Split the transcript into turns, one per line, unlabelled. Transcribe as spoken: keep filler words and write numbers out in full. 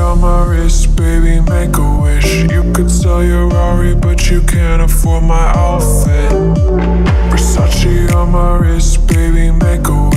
on my wrist, baby, make a wish. You could sell your Rari, but you can't afford my outfit. Versace on my wrist, baby, make a wish.